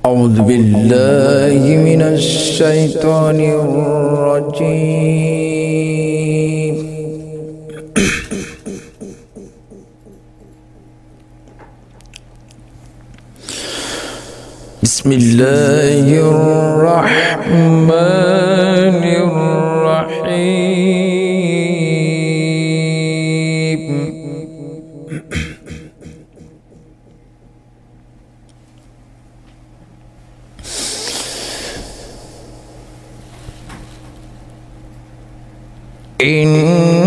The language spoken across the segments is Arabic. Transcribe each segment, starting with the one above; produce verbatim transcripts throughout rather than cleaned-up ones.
أعوذ بالله من الشيطان الرجيم. بسم الله الرحمن الرحيم. إن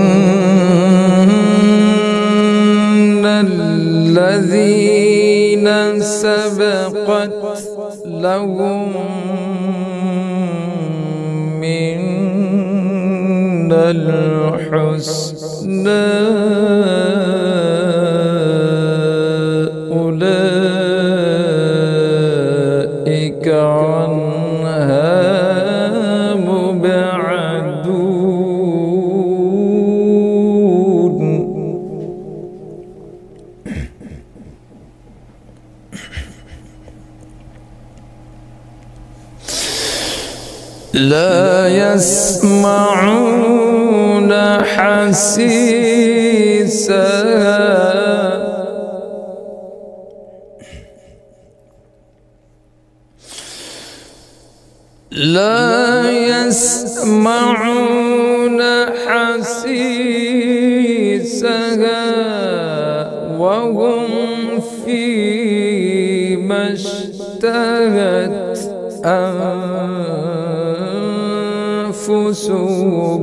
الذين سبقت لهم منا الحسنى أولئك عنها لا يسمعون حسيسها لا يسمعون حسيسها وهم فيما اشتهت أنفسهم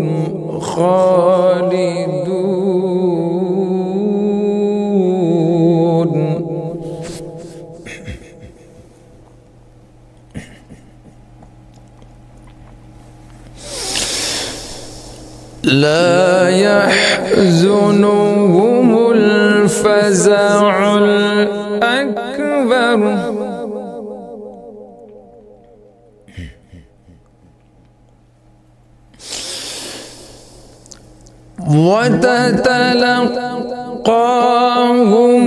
خالدون. لا يحزنهم الفزع الأكبر وتتلقاهم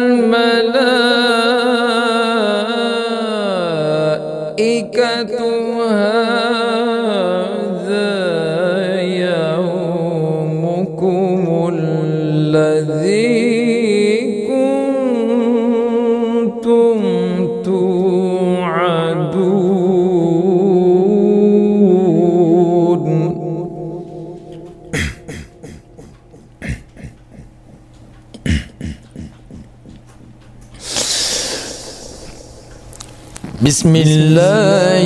الملائكة هذا يومكم الذي كنتم توعدون. بسم الله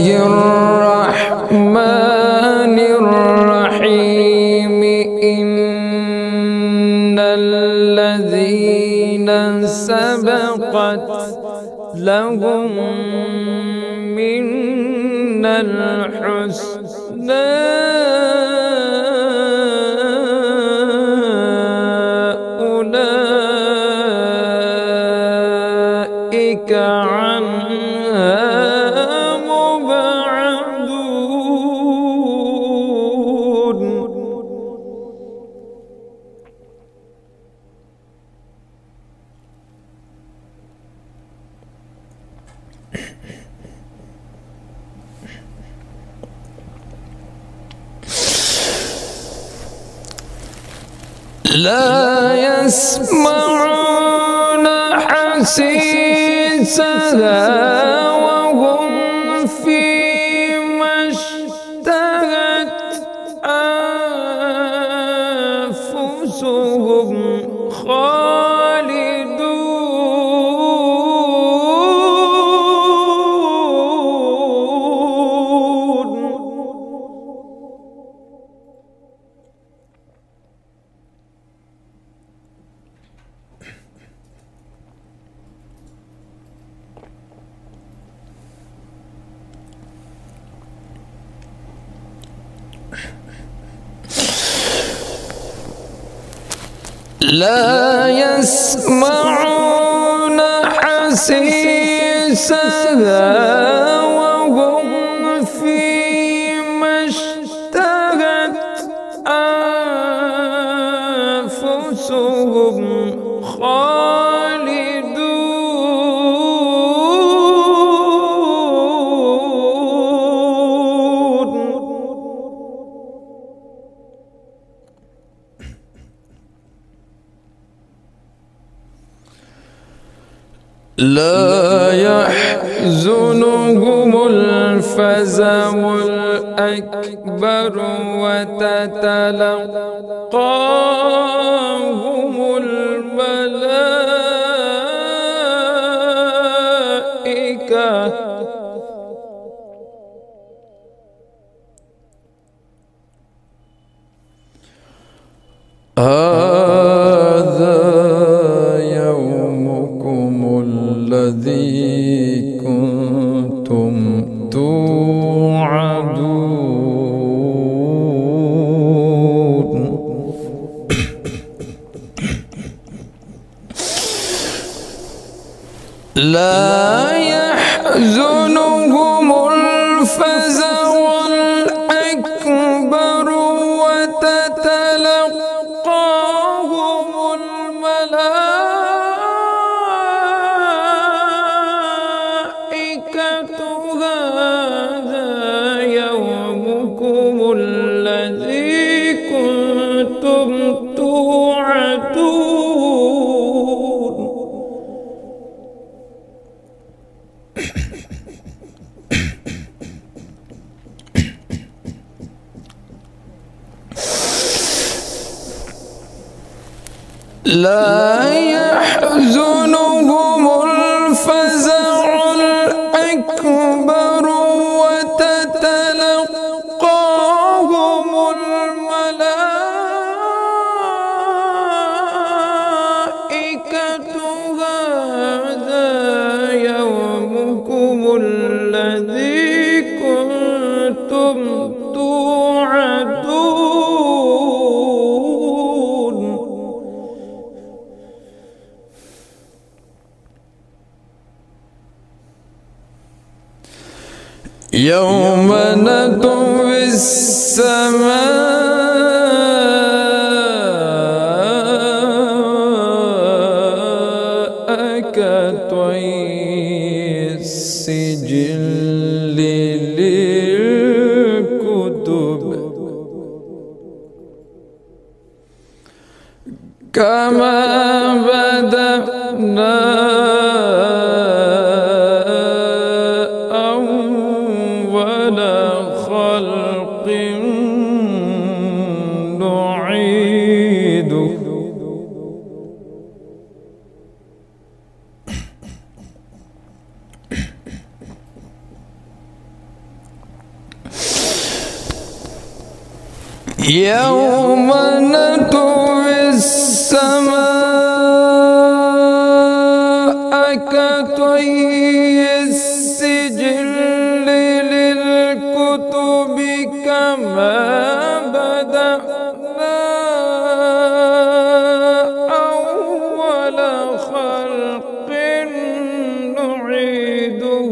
الرحمن الرحيم. إن الذين سبقت لهم منا الحسنى أولئك عنها مبعدون. لا يسمعون حسيسها وهم فيما اشتهت أنفسهم خالدون. لا يسمعون حسيسها وهم فيما اشتهت أنفسهم خالدون. لا يحزنهم الفزع الأكبر وتتلقاهم الملائكة هذا يومكم الذي كنتم توعدون. لا يحزنهم الفزع الأكبر وتتلقاهم الملائكة هذا يومكم الذي كنتم توعدون. لا يحزنهم الفزع الأكبر وتتلقاهم الملائكة هذا يومكم الذي كنتم توعدون. يوم نطوي السماء كطي السجل للكتب كما بدأنا خلق نعيده. يوم نطوي السماء كطي السجل للكتب كما بدأنا أول خلق نعيده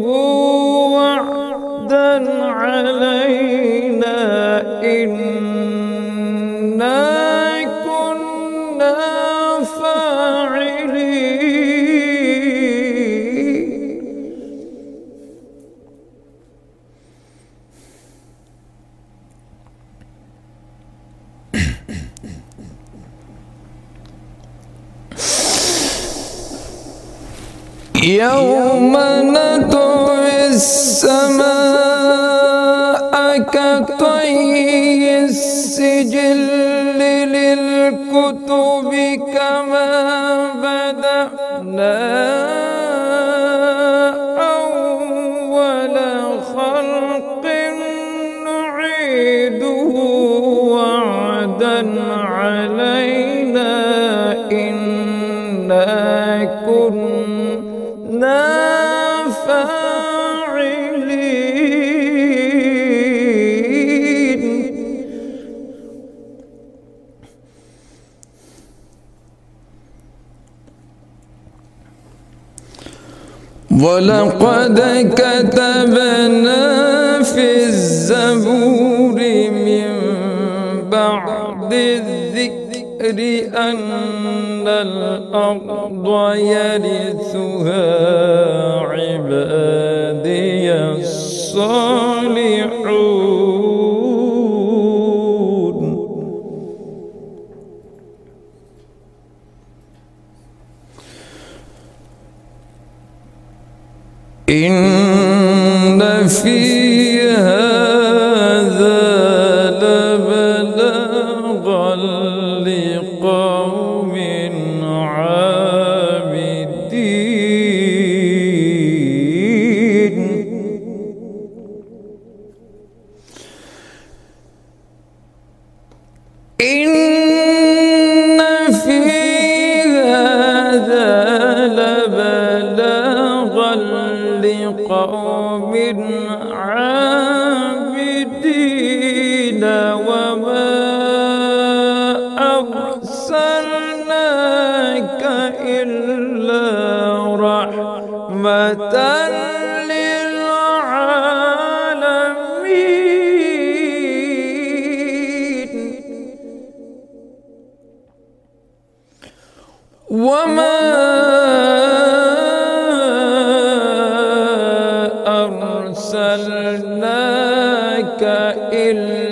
وعدا علينا إنا كنا فاعلين. يوم نطوي السماء كطي السجل للكتب كما بدأنا أول خلق نعيده وعدا علينا إنا كنا فاعلين. ولقد كتبنا في الزبور من بعد الذكر أن الأرض يرثها عبادي الصالحون. إن في هذا لبلاغا لقوم عابدين. إن في هذا لبلاغا لقوم عابدين وما أرسلناك إلا رحمة للعالمين. وما أرسلناك إلا